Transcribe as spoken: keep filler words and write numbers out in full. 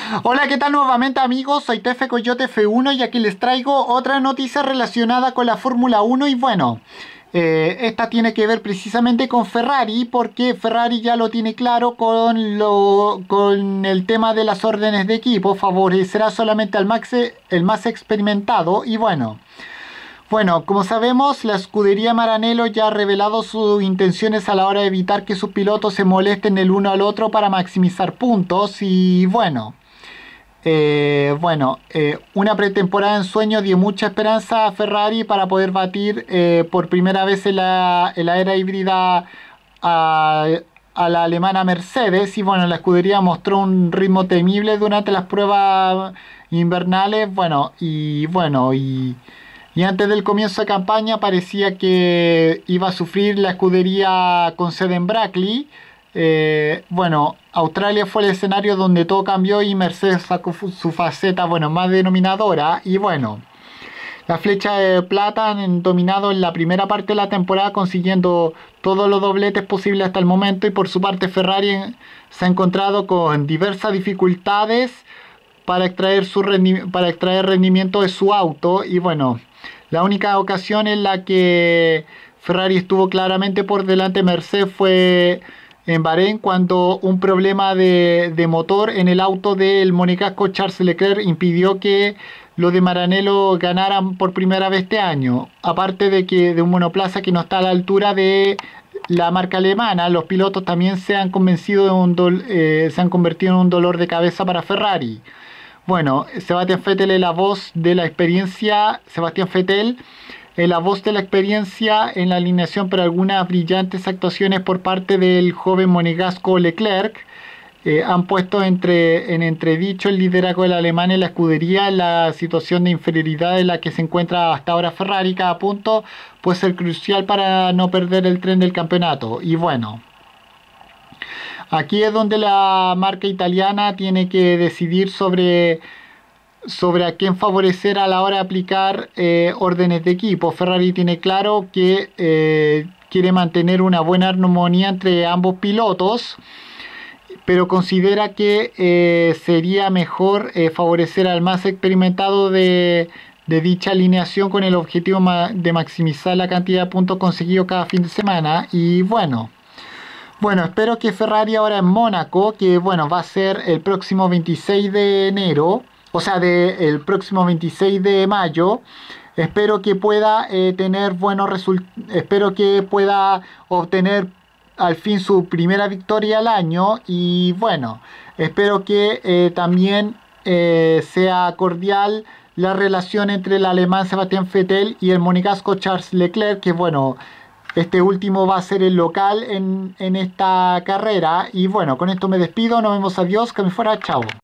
Hola, ¿qué tal nuevamente amigos? Soy Tefe Coyote F uno y aquí les traigo otra noticia relacionada con la Fórmula uno y bueno, eh, esta tiene que ver precisamente con Ferrari porque Ferrari ya lo tiene claro con, lo, con el tema de las órdenes de equipo, favorecerá solamente al max, el más experimentado y bueno. Bueno, como sabemos, la escudería Maranello ya ha revelado sus intenciones a la hora de evitar que sus pilotos se molesten el uno al otro para maximizar puntos y bueno. Eh, bueno, eh, una pretemporada en sueño dio mucha esperanza a Ferrari para poder batir eh, por primera vez en la, en la era híbrida a, a la alemana Mercedes. Y bueno, la escudería mostró un ritmo temible durante las pruebas invernales. Bueno, y bueno, y, y antes del comienzo de campaña parecía que iba a sufrir la escudería con sede en Brackley. Eh, bueno, Australia fue el escenario donde todo cambió y Mercedes sacó su faceta, bueno, más denominadora. Y bueno, la flecha de plata han dominado en la primera parte de la temporada consiguiendo todos los dobletes posibles hasta el momento. Y por su parte Ferrari se ha encontrado con diversas dificultades para extraer, su rendi- para extraer rendimiento de su auto. Y bueno, la única ocasión en la que Ferrari estuvo claramente por delante de Mercedes fue en Bahrein cuando un problema de, de motor en el auto del monegasco Charles Leclerc impidió que los de Maranello ganaran por primera vez este año. Aparte de que de un monoplaza que no está a la altura de la marca alemana, los pilotos también se han convencido de un dol, eh, se han convertido en un dolor de cabeza para Ferrari. Bueno, Sebastián Vettel es la voz de la experiencia. Sebastián Vettel es la voz de la experiencia en la alineación, pero algunas brillantes actuaciones por parte del joven monegasco Leclerc eh, han puesto entre, en entredicho el liderazgo del alemán en la escudería en la situación de inferioridad en la que se encuentra hasta ahora Ferrari. Cada punto puede ser crucial para no perder el tren del campeonato. Y bueno, aquí es donde la marca italiana tiene que decidir sobre, sobre a quién favorecer a la hora de aplicar eh, órdenes de equipo. Ferrari tiene claro que eh, quiere mantener una buena armonía entre ambos pilotos, pero considera que eh, sería mejor eh, favorecer al más experimentado de, de dicha alineación con el objetivo ma- de maximizar la cantidad de puntos conseguidos cada fin de semana. Y bueno. Bueno, espero que Ferrari ahora en Mónaco, que bueno, va a ser el próximo veintiséis de enero, o sea, de, el próximo veintiséis de mayo, espero que pueda eh, tener buenos resultados, espero que pueda obtener al fin su primera victoria al año y bueno, espero que eh, también eh, sea cordial la relación entre el alemán Sebastián Vettel y el monegasco Charles Leclerc, que bueno, este último va a ser el local en, en esta carrera. Y bueno, con esto me despido. Nos vemos. Adiós. Que me fuera. Chao.